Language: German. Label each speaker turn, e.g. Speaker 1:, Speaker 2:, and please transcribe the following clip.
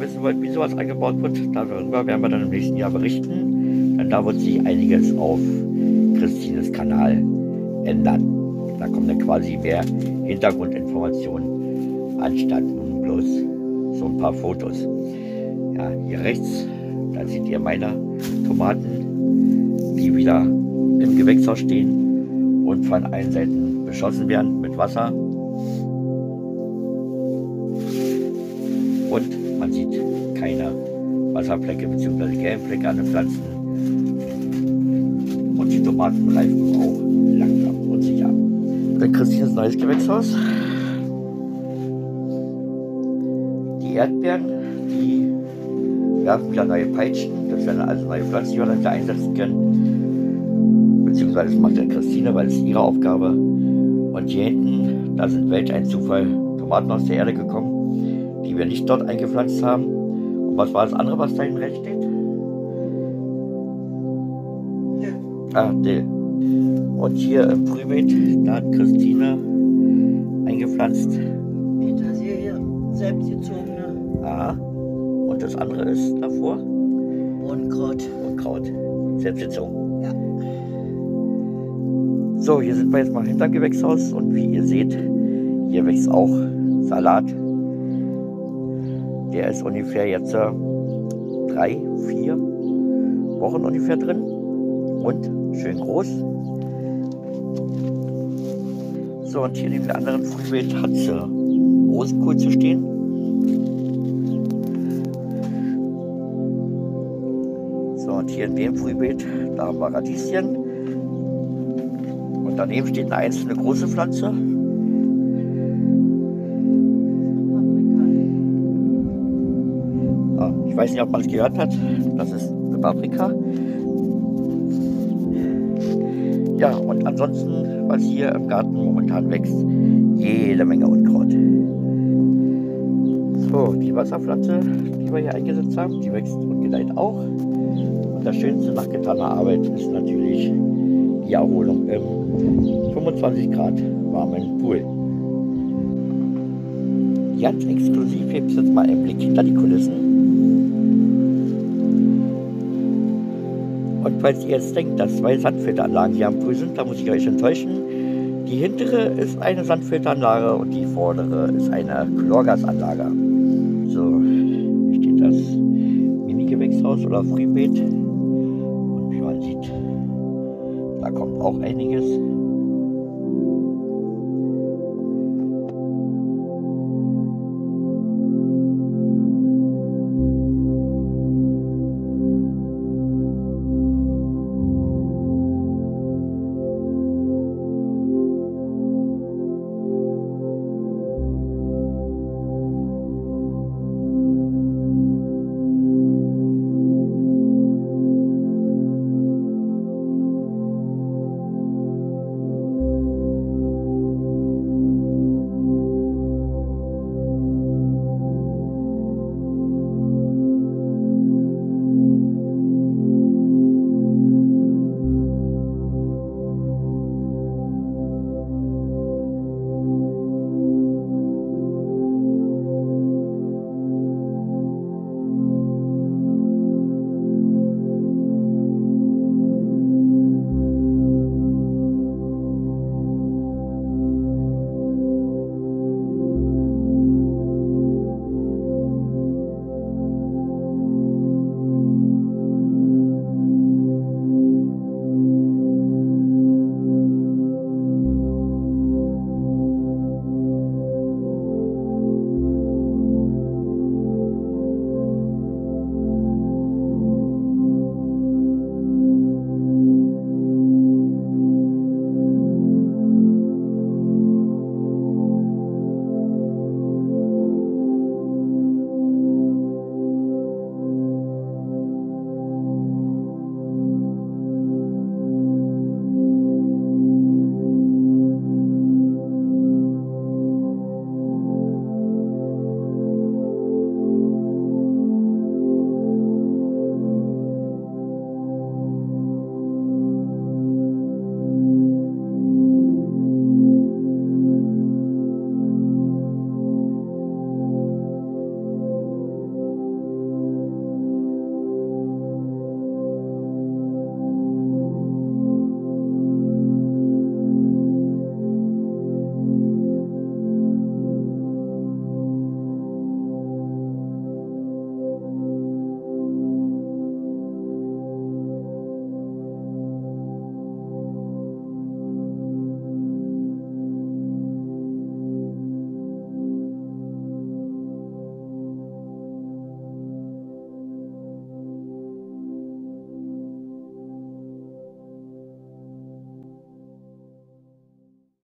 Speaker 1: wissen wollt, wie sowas angebaut wird, darüber werden wir dann im nächsten Jahr berichten. Denn da wird sich einiges auf Christines Kanal ändern. Da kommen dann quasi mehr Hintergrundinformationen anstatt nun bloß so ein paar Fotos. Ja, hier rechts, da seht ihr meine Tomaten, die wieder im Gewächshaus stehen und von allen Seiten beschossen werden mit Wasser. Und man sieht keine Wasserflecke bzw. Gelbflecke an den Pflanzen. Und die Tomaten reifen auch langsam und sicher. Dann Christines neues Gewächshaus. Die Erdbeeren, die werfen wieder neue Peitschen. Das werden also neue Pflanzen, die wir dann wieder einsetzen können. Beziehungsweise das macht ja Christine, weil es ihre Aufgabe. Und hier hinten, da sind welch ein Zufall Tomaten aus der Erde gekommen, die wir nicht dort eingepflanzt haben. Und was war das andere, was da hinten rechts steht?
Speaker 2: Dill.
Speaker 1: Ah, Dill. Und hier im Frühbeet, da hat Christine eingepflanzt.
Speaker 2: Petersilie, selbstgezogene.
Speaker 1: Ah, und das andere ist davor?
Speaker 2: Unkraut.
Speaker 1: Unkraut, selbstgezogen.
Speaker 2: Ja.
Speaker 1: So, hier sind wir jetzt mal hinterm Gewächshaus und wie ihr seht, hier wächst auch Salat. Der ist ungefähr jetzt 3, 4 Wochen ungefähr drin und schön groß. So, und hier neben der anderen Frühbeet hat sie Rosenkohl zu stehen. So, und hier in dem Frühbeet, da haben wir Radieschen. Und daneben steht eine einzelne große Pflanze. Ah, ich weiß nicht, ob man es gehört hat. Das ist eine Paprika. Ja, und ansonsten, was hier im Garten momentan wächst, jede Menge Unkraut. So, die Wasserpflanze, die wir hier eingesetzt haben, die wächst und gedeiht auch. Und das Schönste nach getaner Arbeit ist natürlich die Erholung im 25 Grad warmen Pool. Ganz exklusiv gibt es jetzt mal einen Blick hinter die Kulissen. Und falls ihr jetzt denkt, dass 2 Sandfilteranlagen hier am Pool sind, da muss ich euch enttäuschen. Die hintere ist eine Sandfilteranlage und die vordere ist eine Chlorgasanlage. So, hier steht das Mini-Gewächshaus oder Frühbeet. Und wie man sieht, da kommt auch einiges.